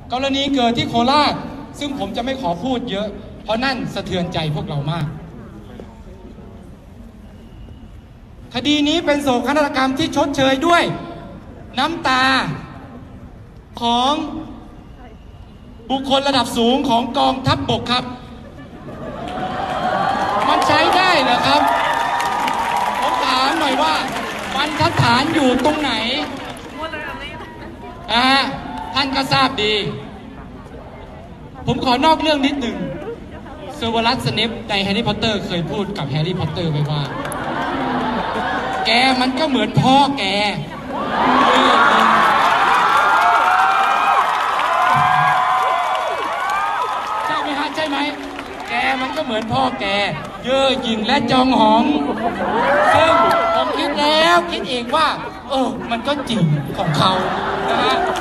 กรณีเกิดที่โคราชซึ่งผมจะไม่ขอพูดเยอะเพราะนั่นสะเทือนใจพวกเรามากคดีนี้เป็นโศกนาฏกรรมที่ชดเชยด้วยน้ำตาของบุคคลระดับสูงของกองทัพบกครับมันใช้ได้เหรอครับผมถามหน่อยว่าบรรทัดฐานอยู่ตรงไหนท่านก็ทราบดีผมขอนอกเรื่องนิดหนึ่งเซอร์วรัสสเนปในแฮร์รี่พอตเตอร์เคยพูดกับแฮร์รี่พอตเตอร์ไว้ว่าแกมันก็เหมือนพ่อแกใช่ไหมฮะใช่ไหมแกมันก็เหมือนพ่อแกเย่อหยิ่งและจองหองซึ่งผมคิดแล้วคิดเองว่ามันก็จริงของเขานะฮะ